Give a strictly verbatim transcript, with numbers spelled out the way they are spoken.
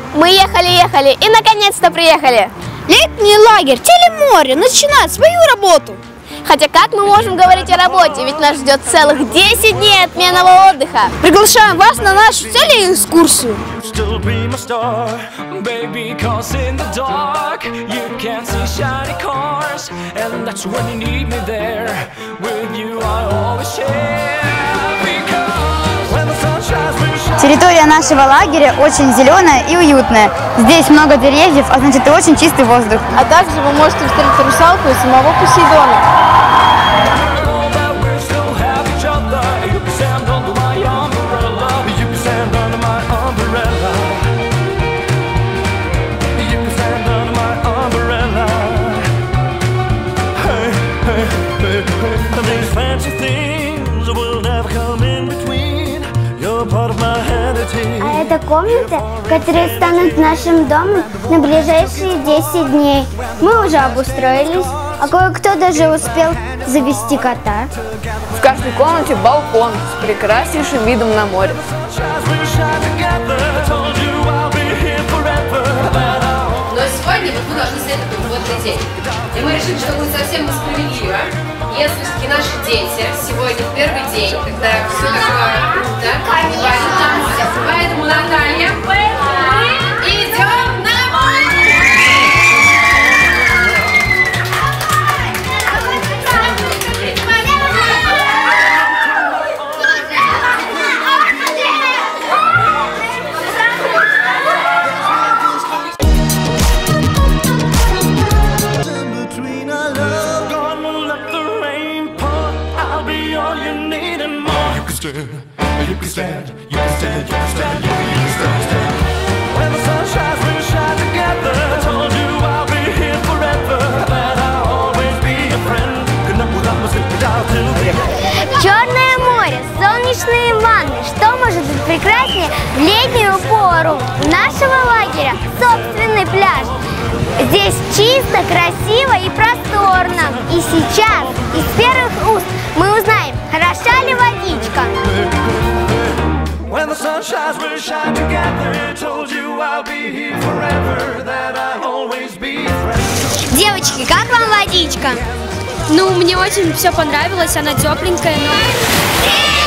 Мы ехали-ехали и наконец-то приехали. Летний лагерь, Телеморье начинает свою работу. Хотя как мы можем говорить о работе, ведь нас ждет целых десять дней отменного отдыха. Приглашаем вас на нашу телеэкскурсию. Территория нашего лагеря очень зеленая и уютная. Здесь много деревьев, а значит и очень чистый воздух. А также вы можете встретить русалку и самого Посейдона. А это комната, которая станет нашим домом на ближайшие десять дней. Мы уже обустроились, а кое-кто даже успел завести кота. В каждой комнате балкон с прекраснейшим видом на море. Но сегодня вот мы должны следовать в день. И мы решили, что будет совсем несправедливо, если все-таки наши дети сегодня в первый день, когда все такое круто, пойдут на море. Поэтому, Наталья, мы идем на море! You can stand, you can stand, you can stand, you can stand, stand. When the sun shines, we shine together. I told you I'll be here forever. That I'll always be a friend. Черное море, солнечные ванны. Что может быть прекраснее в летнюю пору? У нашего лагеря собственный пляж. Здесь чисто, красиво и просторно. И сейчас из первых уст мы узнаем, хороша ли водичка. Девочки, как вам водичка? Ну, мне очень все понравилось, она тепленькая, но...